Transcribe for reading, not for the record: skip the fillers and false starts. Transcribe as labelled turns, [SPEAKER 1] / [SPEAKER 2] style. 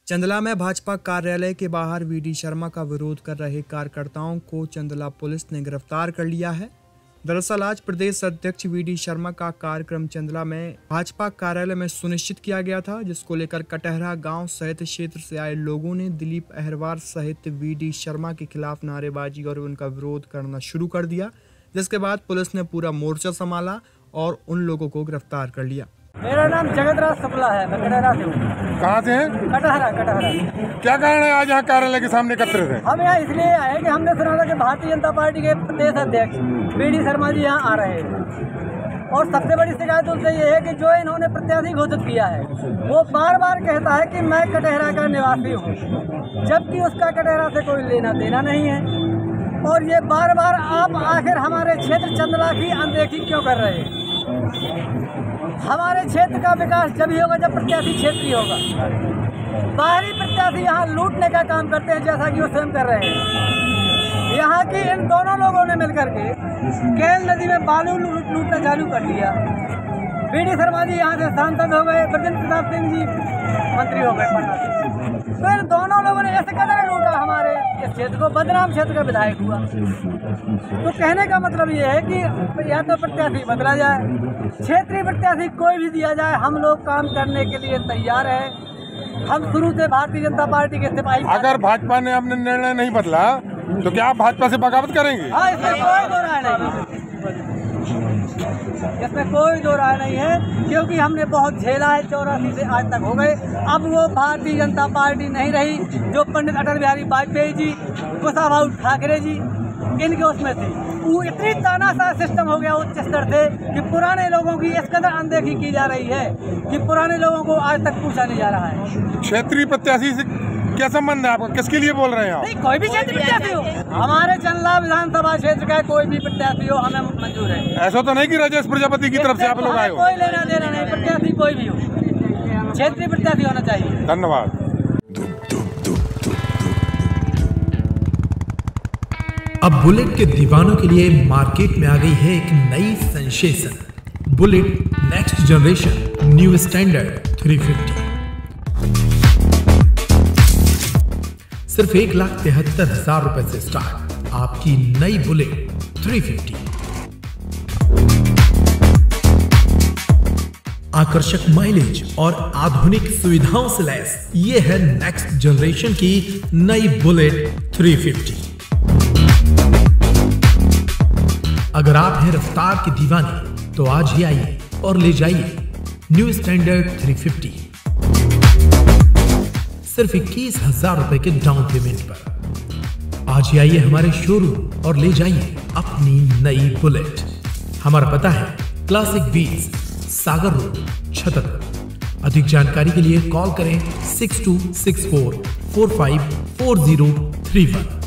[SPEAKER 1] चंदला में भाजपा कार्यालय के बाहर वीडी शर्मा का विरोध कर रहे कार्यकर्ताओं को चंदला पुलिस ने गिरफ्तार कर लिया है। दरअसल आज प्रदेश अध्यक्ष वीडी शर्मा का कार्यक्रम चंदला में भाजपा कार्यालय में सुनिश्चित किया गया था, जिसको लेकर कटहरा गांव सहित क्षेत्र से आए लोगों ने दिलीप अहरवार सहित वीडी शर्मा के खिलाफ नारेबाजी और उनका विरोध करना शुरू कर दिया, जिसके बाद पुलिस ने पूरा मोर्चा संभाला और उन लोगों को गिरफ्तार कर लिया।
[SPEAKER 2] मेरा नाम जगतराज शुक्ला है, मैं कटहरा से हूँ।
[SPEAKER 3] कहाँ से हैं?
[SPEAKER 2] कटहरा।
[SPEAKER 3] क्या कारण है आज यहाँ कार्यालय के सामने एकत्रित है?
[SPEAKER 2] हम यहाँ इसलिए आए कि हमने सुना था कि भारतीय जनता पार्टी के प्रदेश अध्यक्ष वीडी शर्मा जी यहाँ आ रहे हैं और सबसे बड़ी शिकायत उनसे ये है कि जो इन्होंने प्रत्याशी घोषित किया है वो बार बार कहता है कि मैं कटहरा का निवासी हूँ, जबकि उसका कटहरा से कोई लेना देना नहीं है। और ये बार बार आप आखिर हमारे क्षेत्र चंदला की अनदेखी क्यों कर रहे हैं? हमारे क्षेत्र का विकास जब ही होगा जब प्रत्याशी क्षेत्रीय होगा। बाहरी प्रत्याशी यहाँ लूटने का काम करते हैं, जैसा कि वो स्वयं कर रहे हैं। यहाँ की इन दोनों लोगों ने मिलकर के केल नदी में बालू लूटना चालू कर दिया। वीडी शर्मा जी यहाँ से सांसद हो गए, ब्रजेंद्र प्रताप सिंह जी मंत्री हो गए पटना से। तो इन दोनों लोगों ने ऐसे कदर लूटा हमारे इस क्षेत्र को, बदनाम क्षेत्र का विधायक हुआ। तो कहने का मतलब ये है कि या तो प्रत्याशी बदला जाए, क्षेत्रीय प्रत्याशी कोई भी दिया जाए, हम लोग काम करने के लिए तैयार है। हम शुरू से भारतीय जनता पार्टी के सिपाही।
[SPEAKER 3] अगर भाजपा ने अपने निर्णय नहीं बदला तो क्या आप भाजपा से बगावत करेंगे?
[SPEAKER 2] हाँ, इसमें कोई दो राय नहीं है, इसमें कोई दो राय नहीं है, क्योंकि हमने बहुत झेला है। 84 से आज तक हो गए। अब वो भारतीय जनता पार्टी नहीं रही जो पंडित अटल बिहारी वाजपेयी जी, कुशाभाऊ ठाकरे जी, इनके उसमें थी। वो इतनी तानाशाह सिस्टम हो गया उच्च स्तर से कि पुराने लोगों की इस कदर अनदेखी की जा रही है कि पुराने लोगों को आज तक पूछा नहीं जा रहा है।
[SPEAKER 3] क्षेत्रीय प्रत्याशी से क्या संबंध है आपका? किसके लिए बोल रहे हैं आप?
[SPEAKER 2] नहीं, कोई भी क्षेत्रीय प्रत्याशी हो, हमारे चंदला विधानसभा क्षेत्र का कोई भी प्रत्याशी हो, हमें मंजूर है।
[SPEAKER 3] ऐसा तो नहीं कि राजेश प्रजापति की तरफ से आप लोग आए हो?
[SPEAKER 2] कोई लेना देना नहीं, प्रत्याशी कोई भी हो, क्षेत्रीय प्रत्याशी होना चाहिए।
[SPEAKER 3] धन्यवाद।
[SPEAKER 4] अब बुलेट के दीवानों के लिए मार्केट में आ गई है एक नई sensation, bullet next generation new standard 350। सिर्फ 1,73,000 रुपए से स्टार्ट आपकी नई बुलेट 350। आकर्षक माइलेज और आधुनिक सुविधाओं से लैस ये है नेक्स्ट जनरेशन की नई बुलेट 350। अगर आप हैं रफ्तार की दीवानी तो आज ही आइए और ले जाइए न्यू स्टैंडर्ड 350 सिर्फ 21,000 रुपए के डाउन पेमेंट पर। आज ही आइए हमारे शोरूम और ले जाइए अपनी नई बुलेट। हमारा पता है classic wheels, Sagar road, Chhatarpur. अधिक जानकारी के लिए कॉल करें 6264454031।